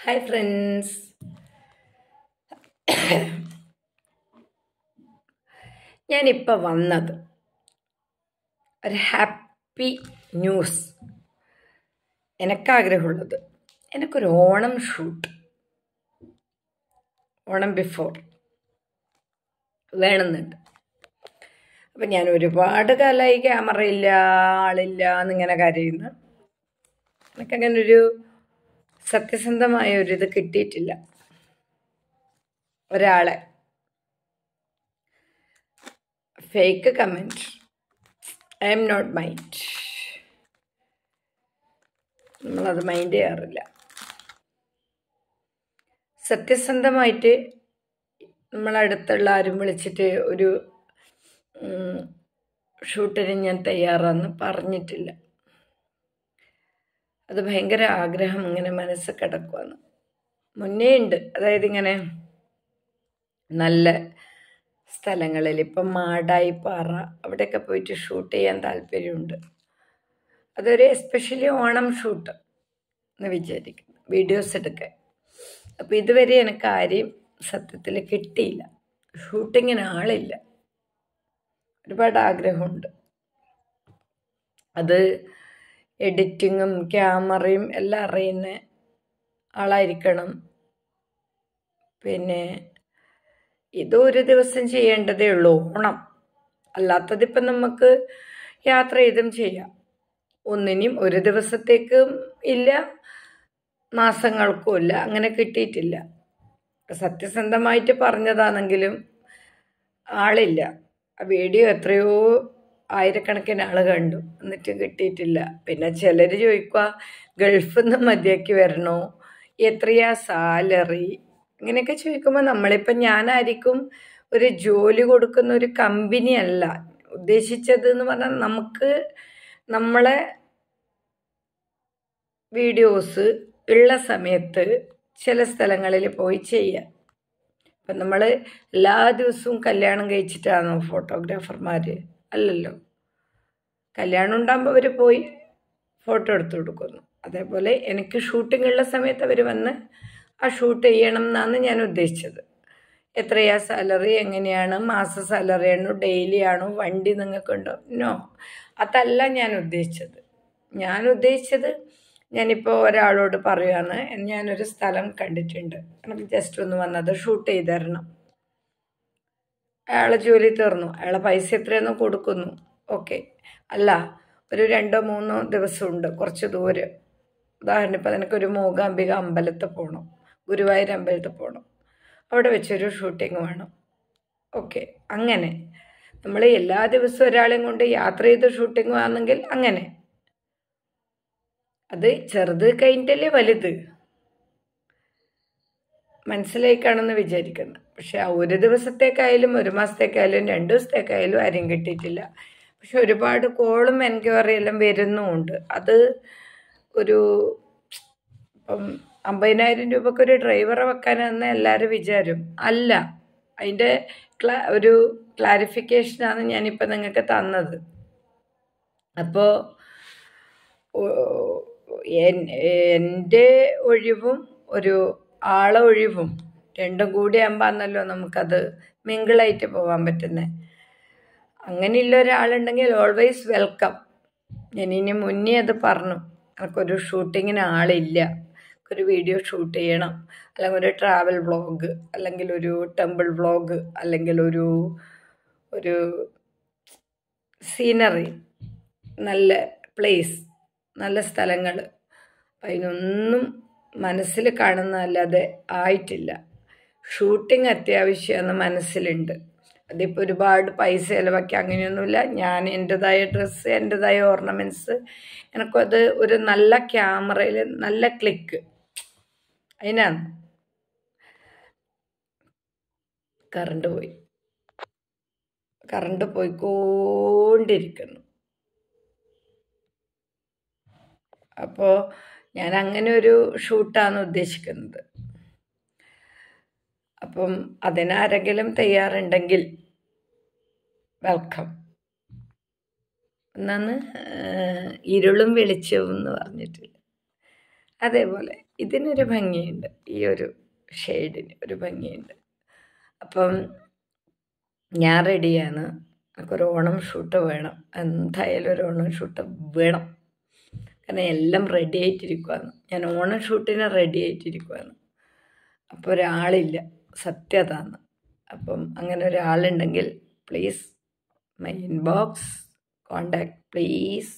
Hi friends, ഞാനിപ്പോൾ വന്നത് ഒരു ഹാപ്പി ന്യൂസ്. എനിക്കാഗ്രഹമുള്ളത് എനിക്കൊരു ഓണം ഷൂട്ട്, ഓണം ബിഫോർ വേണമെന്നുണ്ട്. അപ്പം ഞാൻ ഒരുപാട് കാലമായി ക്യാമറ ഇല്ല, ആളില്ല എന്നിങ്ങനെ കരയുന്നു. എനിക്കങ്ങനെ ഒരു സത്യസന്ധമായ ഒരിത് കിട്ടിയിട്ടില്ല. ഒരാളെ fake comment, I'm not mind, നമ്മളത് മൈൻഡ് ചെയ്യാറില്ല. സത്യസന്ധമായിട്ട് നമ്മളടുത്തുള്ള ആരും വിളിച്ചിട്ട് ഒരു ഷൂട്ടിന് ഞാൻ തയ്യാറാന്ന് പറഞ്ഞിട്ടില്ല. അത് ഭയങ്കര ആഗ്രഹം ഇങ്ങനെ മനസ്സിൽ കിടക്കുവാന്ന്. മുന്നേ ഉണ്ട്, അതായത് ഇങ്ങനെ നല്ല സ്ഥലങ്ങളിൽ, ഇപ്പം മാടായി പാറ അവിടെയൊക്കെ പോയിട്ട് ഷൂട്ട് ചെയ്യാൻ താല്പര്യമുണ്ട്. അതൊരു എസ്പെഷ്യലി ഓണം ഷൂട്ട് എന്ന് വിചാരിക്കുന്നു, വീഡിയോസ് എടുക്കാൻ. അപ്പോൾ ഇതുവരെ എനിക്ക് ആരെയും സത്യത്തിൽ കിട്ടിയില്ല, ഷൂട്ടിങ്ങിന് ആളില്ല. ഒരുപാട് ആഗ്രഹമുണ്ട്. അത് എഡിറ്റിങ്ങും ക്യാമറയും എല്ലാം അറിയുന്ന ആളായിരിക്കണം. പിന്നെ ഇത് ഒരു ദിവസം ചെയ്യേണ്ടതേ ഉള്ളൂ, ഓണം. അല്ലാത്തതിപ്പം നമുക്ക് യാത്ര ചെയ്തും ചെയ്യാം. ഒന്നിനും ഒരു ദിവസത്തേക്കും ഇല്ല, മാസങ്ങൾക്കും ഇല്ല, അങ്ങനെ കിട്ടിയിട്ടില്ല. സത്യസന്ധമായിട്ട് പറഞ്ഞതാണെങ്കിലും ആളില്ല. ആ വീഡിയോ എത്രയോ ആയിരക്കണക്കിന് ആൾ കണ്ടു, എന്നിട്ടും കിട്ടിയിട്ടില്ല. പിന്നെ ചിലർ ചോദിക്കുക ഗൾഫിൽ നിന്ന് മതിയാക്കി വരണോ, എത്രയാ സാലറി, ഇങ്ങനെയൊക്കെ ചോദിക്കുമ്പോൾ നമ്മളിപ്പം ഞാനായിരിക്കും ഒരു ജോലി കൊടുക്കുന്ന ഒരു കമ്പനി അല്ല ഉദ്ദേശിച്ചത് എന്ന് പറഞ്ഞാൽ, നമുക്ക് നമ്മളെ വീഡിയോസ് ഉള്ള സമയത്ത് ചില സ്ഥലങ്ങളിൽ പോയി ചെയ്യാം. അപ്പം നമ്മൾ എല്ലാ ദിവസവും കല്യാണം കഴിച്ചിട്ടാണോ ഫോട്ടോഗ്രാഫർമാർ? അല്ലല്ലോ. കല്യാണം ഉണ്ടാകുമ്പോൾ അവർ പോയി ഫോട്ടോ എടുത്തു കൊടുക്കുന്നു. അതേപോലെ എനിക്ക് ഷൂട്ടിംഗ് ഉള്ള സമയത്ത് അവർ വന്ന് ആ ഷൂട്ട് ചെയ്യണം എന്നാണ് ഞാൻ ഉദ്ദേശിച്ചത്. എത്രയാ സാലറി, എങ്ങനെയാണ്, മാസ സാലറി ആണോ, ഡെയിലി ആണോ, വണ്ടി നിങ്ങൾക്കുണ്ടോ? നോ, അതല്ല ഞാൻ ഉദ്ദേശിച്ചത്. ഞാനിപ്പോൾ ഒരാളോട് പറയുകയാണ്, ഞാനൊരു സ്ഥലം കണ്ടിട്ടുണ്ട്, എനിക്ക് ജസ്റ്റ് ഒന്ന് വന്നത് ഷൂട്ട് ചെയ്ത് തരണം. അയാളെ ജോലി തീർന്നു, അയാളെ പൈസ എത്രയെന്നോ കൊടുക്കുന്നു, ഓക്കെ. അല്ല, ഒരു 2-3 ദിവസമുണ്ട്, കുറച്ച് ദൂരം. ഉദാഹരണം ഇപ്പം എനിക്കൊരു മൂകാംബിക അമ്പലത്തിൽ പോകണം, ഗുരുവായൂർ അമ്പലത്തിൽ പോകണം, അവിടെ വെച്ചൊരു ഷൂട്ടിങ് വേണം, ഓക്കെ. അങ്ങനെ നമ്മൾ എല്ലാ ദിവസവും ഒരാളെയും കൊണ്ട് യാത്ര ചെയ്ത് ഷൂട്ടിങ് ആണെങ്കിൽ അങ്ങനെ, അത് ചെറുത് കഴിഞ്ഞിട്ടല്ലേ വലുത്, മനസ്സിലായി കാണുമെന്ന് വിചാരിക്കുന്നു. പക്ഷെ ആ ഒരു ദിവസത്തേക്കായാലും ഒരു മാസത്തേക്കായാലും 2 ദിവസത്തേക്കായാലും ആരും കിട്ടിയിട്ടില്ല. പക്ഷെ ഒരുപാട് കോളും എൻക്വയറി എല്ലാം വരുന്നുമുണ്ട്. അത് ഒരു ഇപ്പം 50,000 രൂപയ്ക്ക് ഒരു ഡ്രൈവറെ വെക്കാനെന്ന് എല്ലാവരും വിചാരം. അല്ല, അതിൻ്റെ ഒരു ക്ലാരിഫിക്കേഷനാണ് ഞാനിപ്പോൾ നിങ്ങൾക്ക് തന്നത്. അപ്പോൾ എൻ്റെ ഒഴിവും ഒരു ആളെ ഒഴിവും രണ്ടും കൂടി ആകുമ്പോഴാണല്ലോ നമുക്കത് മിങ്കിളായിട്ട് പോകാൻ പറ്റുന്നത്. അങ്ങനെയുള്ള ഒരാളുണ്ടെങ്കിൽ ഓൾവേസ് വെൽക്കം. ഞാനിനി മുന്നേ അത് പറഞ്ഞു, എനിക്കൊരു ഷൂട്ടിങ്ങിന് ആളില്ല, ഒരു വീഡിയോ ഷൂട്ട് ചെയ്യണം, അല്ലെങ്കിൽ ഒരു ട്രാവൽ വ്ളോഗ്, അല്ലെങ്കിൽ ഒരു ടെമ്പിൾ വ്ളോഗ്, അല്ലെങ്കിൽ ഒരു സീനറി, നല്ല പ്ലേസ്, നല്ല സ്ഥലങ്ങൾ, അതിനൊന്നും മനസ്സിൽ കാണുന്നതല്ലാതെ ആയിട്ടില്ല. ഷൂട്ടിങ് അത്യാവശ്യമെന്ന് മനസ്സിലുണ്ട്. അതിപ്പോൾ ഒരുപാട് പൈസ ചിലവാക്കി അങ്ങനെയൊന്നുമില്ല. ഞാൻ എൻ്റെതായ ഡ്രസ്സ്, എൻ്റെതായ ഓർണമെൻറ്റ്സ്, എനിക്കത് ഒരു നല്ല ക്യാമറയിൽ നല്ല ക്ലിക്ക്, അതിനാണ്. കറണ്ട് പോയിക്കൊണ്ടിരിക്കുന്നു. അപ്പോൾ ഞാൻ അങ്ങനെ ഒരു ഷൂട്ടാണ് ഉദ്ദേശിക്കുന്നത്. അപ്പം അതിനാരെങ്കിലും തയ്യാറുണ്ടെങ്കിൽ വെൽക്കം. എന്നാന്ന് ഇരുളും വെളിച്ചവും എന്ന് പറഞ്ഞിട്ടില്ല, അതേപോലെ ഇതിനൊരു ഭംഗിയുണ്ട്, ഈ ഒരു ഷെയ്ഡിന് ഒരു ഭംഗിയുണ്ട്. അപ്പം ഞാൻ റെഡിയാണ്. എനിക്കൊരു ഓണം ഷൂട്ട് വേണം, എന്തായാലും ഒരു ഓണം ഷൂട്ട് വേണം. കാരണം എല്ലാം റെഡി ആയിട്ടിരിക്കുകയാണ്. ഞാൻ ഓണം ഷൂട്ടിന് റെഡി ആയിട്ടിരിക്കുകയാണ്. അപ്പോൾ ഒരാളില്ല, സത്യതാണ്. അപ്പം അങ്ങനെ ഒരാളുണ്ടെങ്കിൽ please my inbox contact please.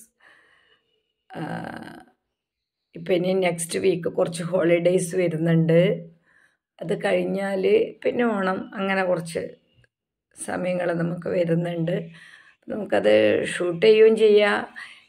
ഇപ്പം ഇനി നെക്സ്റ്റ് വീക്ക് കുറച്ച് ഹോളിഡേയ്സ് വരുന്നുണ്ട്. അത് കഴിഞ്ഞാൽ പിന്നെ ഓണം, അങ്ങനെ കുറച്ച് സമയങ്ങൾ നമുക്ക് വരുന്നുണ്ട്. നമുക്കത് ഷൂട്ട് ചെയ്യുകയും ചെയ്യാം.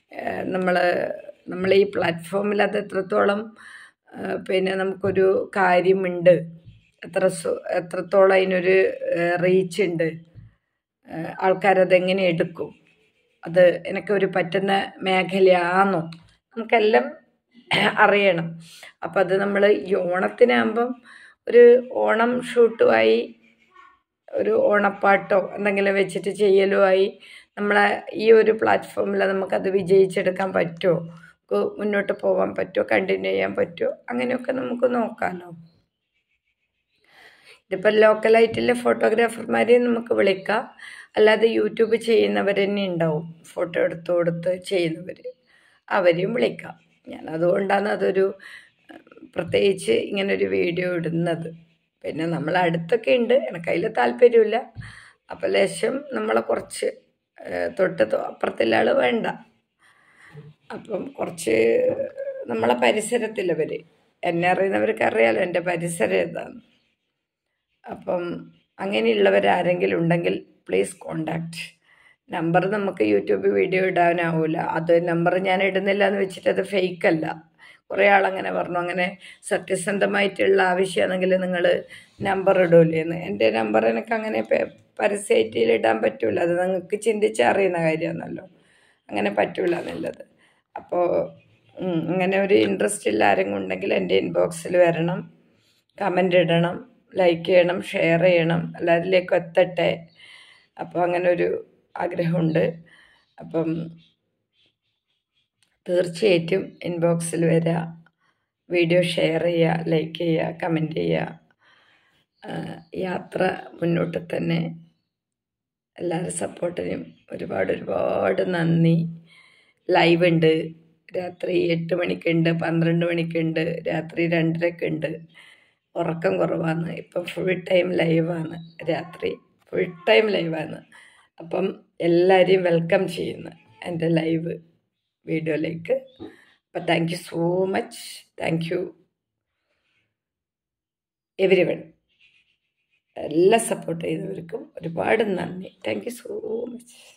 നമ്മൾ ഈ പ്ലാറ്റ്ഫോമിൽ അത് എത്രത്തോളം പിന്നെ നമുക്കൊരു കാര്യമുണ്ട്, എത്രത്തോളം അതിനൊരു റീച്ച് ഉണ്ട്, ആൾക്കാരതെങ്ങനെ എടുക്കും, അത് എനിക്കൊരു പറ്റുന്ന മേഖലയാണോ, നമുക്കെല്ലാം അറിയണം. അപ്പം അത് നമ്മൾ ഈ ഓണത്തിനാകുമ്പം ഒരു ഓണം ഷൂട്ടുമായി ഒരു ഓണപ്പാട്ടോ എന്തെങ്കിലും വെച്ചിട്ട് ചെയ്യലുമായി നമ്മളെ ഈ ഒരു പ്ലാറ്റ്ഫോമിൽ നമുക്കത് വിജയിച്ചെടുക്കാൻ പറ്റുമോ, മുന്നോട്ട് പോകാൻ പറ്റുമോ, കണ്ടിന്യൂ ചെയ്യാൻ പറ്റുമോ, അങ്ങനെയൊക്കെ നമുക്ക് നോക്കാമല്ലോ. ഇതിപ്പോൾ ലോക്കലായിട്ടുള്ള ഫോട്ടോഗ്രാഫർമാരെയും നമുക്ക് വിളിക്കാം, അല്ലാതെ യൂട്യൂബ് ചെയ്യുന്നവർ തന്നെ ഉണ്ടാവും, ഫോട്ടോ എടുത്ത് കൊടുത്ത് ചെയ്യുന്നവർ, അവരെയും വിളിക്കാം. ഞാൻ അതുകൊണ്ടാണ് അതൊരു പ്രത്യേകിച്ച് ഇങ്ങനൊരു വീഡിയോ ഇടുന്നത്. പിന്നെ നമ്മൾ അടുത്തൊക്കെ ഉണ്ട്, എനിക്കതിൽ താല്പര്യമില്ല. അപ്പം ലേശം നമ്മളെ കുറച്ച് അപ്പുറത്തുള്ള ആൾ വേണ്ട. അപ്പം കുറച്ച് നമ്മളെ പരിസരത്തുള്ളവർ, എന്നെ അറിയുന്നവർക്ക് അറിയാലോ എൻ്റെ പരിസരം ഏതാണ്. അപ്പം അങ്ങനെയുള്ളവരാരെങ്കിലും ഉണ്ടെങ്കിൽ പ്ലീസ് കോണ്ടാക്ട്. നമ്പർ നമുക്ക് യൂട്യൂബ് വീഡിയോ ഇടാനാവില്ല. അത് നമ്പർ ഞാൻ ഇടുന്നില്ല എന്ന് വെച്ചിട്ട് അത് ഫേക്കല്ല. കുറേ ആളങ്ങനെ പറഞ്ഞു, അങ്ങനെ സത്യസന്ധമായിട്ടുള്ള ആവശ്യമാണെങ്കിൽ നിങ്ങൾ നമ്പർ ഇടൂലേന്ന്. എൻ്റെ നമ്പർ എനിക്ക് അങ്ങനെ പരസ്യമായിട്ട് ഇടാൻ പറ്റില്ല. അത് നിങ്ങൾക്ക് ചിന്തിച്ചറിയുന്ന കാര്യമാണല്ലോ, അങ്ങനെ പറ്റില്ല എന്നുള്ളത്. അപ്പോൾ അങ്ങനെ ഒരു ഇൻട്രസ്റ്റ് ഉള്ള ആരെങ്കിലും ഉണ്ടെങ്കിൽ എൻ്റെ ഇൻബോക്സിൽ വരണം, കമൻ്റ് ഇടണം, ലൈക്ക് ചെയ്യണം, ഷെയർ ചെയ്യണം, എല്ലാവരിലേക്കും എത്തട്ടെ. അപ്പോൾ അങ്ങനെ ഒരു ആഗ്രഹമുണ്ട്. അപ്പം തീർച്ചയായിട്ടും ഇൻബോക്സിൽ വരിക, വീഡിയോ ഷെയർ ചെയ്യുക, ലൈക്ക് ചെയ്യുക, കമൻറ്റ് ചെയ്യുക. യാത്ര മുന്നോട്ട് തന്നെ. എല്ലാവരും സപ്പോർട്ടിനും ഒരുപാട് നന്ദി. ലൈവ് ഉണ്ട്, രാത്രി 8 മണിക്കുണ്ട്, 12 മണിക്കുണ്ട്, രാത്രി 2:30 ഉറക്കം കുറവാണ്. ഇപ്പം ഫുൾ ടൈം ലൈവാണ്, രാത്രി ഫുൾ ടൈം ലൈവാണ്. അപ്പം എല്ലാവരെയും വെൽക്കം ചെയ്യുന്നു എൻ്റെ ലൈവ് വീഡിയോയിലേക്ക്. അപ്പം thank you so much. Thank you everyone. എല്ലാ സപ്പോർട്ട് ചെയ്തവർക്കും ഒരുപാട് നന്ദി. Thank you so much.